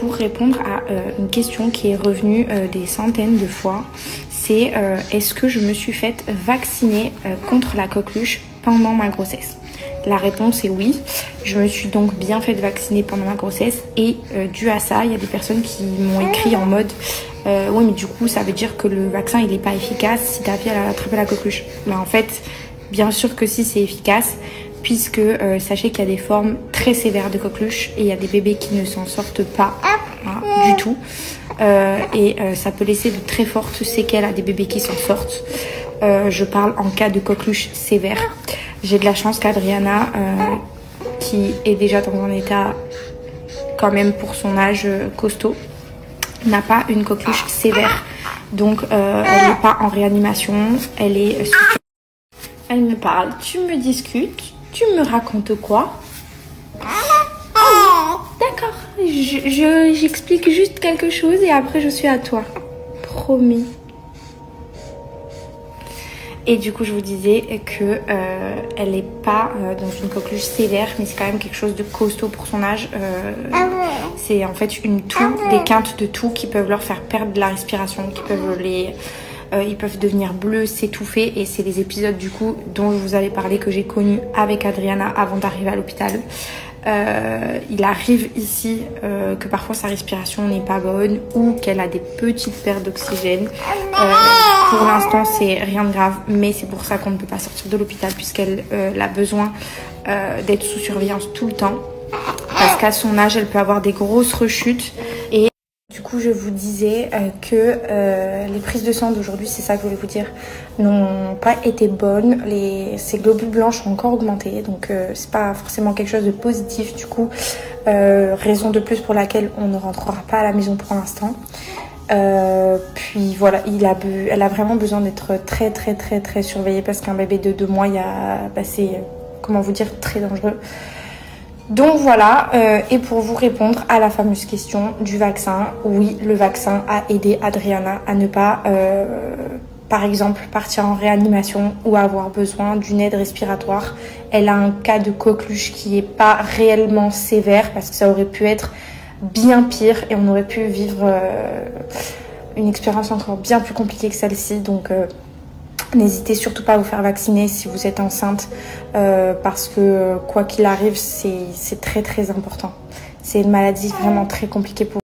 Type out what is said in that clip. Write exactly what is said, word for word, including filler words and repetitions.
pour répondre à euh, une question qui est revenue euh, des centaines de fois. C'est euh, est-ce que je me suis faite vacciner euh, contre la coqueluche pendant ma grossesse? La réponse est oui. Je me suis donc bien fait vacciner pendant ma grossesse et euh, dû à ça, il y a des personnes qui m'ont écrit en mode euh, oui mais du coup ça veut dire que le vaccin il n'est pas efficace si ta fille elle a attrapé la coqueluche. Mais en fait, bien sûr que si, c'est efficace puisque euh, sachez qu'il y a des formes très sévères de coqueluche et il y a des bébés qui ne s'en sortent pas hein, du tout. Euh, et euh, ça peut laisser de très fortes séquelles à des bébés qui s'en sortent. Euh, je parle en cas de coqueluche sévère. J'ai de la chance qu'Adriana, euh, qui est déjà dans un état quand même pour son âge euh, costaud, n'a pas une coqueluche sévère. Donc euh, elle n'est pas en réanimation, elle est... Euh, elle me parle, tu me discutes, tu me racontes quoi? D'accord, je, je, j'explique juste quelque chose et après je suis à toi. Promis. Et du coup, je vous disais que euh, elle n'est pas euh, dans une coqueluche sévère, mais c'est quand même quelque chose de costaud pour son âge. Euh, c'est en fait une toux, des quintes de toux qui peuvent leur faire perdre de la respiration, qui peuvent les, euh, ils peuvent devenir bleus, s'étouffer. Et c'est les épisodes du coup dont je vous avais parlé que j'ai connus avec Adriana avant d'arriver à l'hôpital. Euh, il arrive ici euh, que parfois sa respiration n'est pas bonne ou qu'elle a des petites pertes d'oxygène. Euh, pour l'instant c'est rien de grave, mais c'est pour ça qu'on ne peut pas sortir de l'hôpital puisqu'elle euh, a besoin euh, d'être sous surveillance tout le temps parce qu'à son âge elle peut avoir des grosses rechutes. Et du coup je vous disais euh, que euh, les prises de sang d'aujourd'hui, c'est ça que je voulais vous dire, n'ont pas été bonnes. Les, ces globules blancs sont encore augmentés, donc euh, c'est pas forcément quelque chose de positif. Du coup, euh, raison de plus pour laquelle on ne rentrera pas à la maison pour l'instant. Euh, puis voilà, il a bu, elle a vraiment besoin d'être très très très très surveillée parce qu'un bébé de deux mois, il y a, bah, c'est, comment vous dire, très dangereux. Donc voilà, euh, et pour vous répondre à la fameuse question du vaccin, oui, le vaccin a aidé Adriana à ne pas, euh, par exemple, partir en réanimation ou avoir besoin d'une aide respiratoire. Elle a un cas de coqueluche qui n'est pas réellement sévère parce que ça aurait pu être bien pire et on aurait pu vivre euh, une expérience encore bien plus compliquée que celle-ci. Donc euh, n'hésitez surtout pas à vous faire vacciner si vous êtes enceinte euh, parce que quoi qu'il arrive, c'est très très important. C'est une maladie vraiment très compliquée pour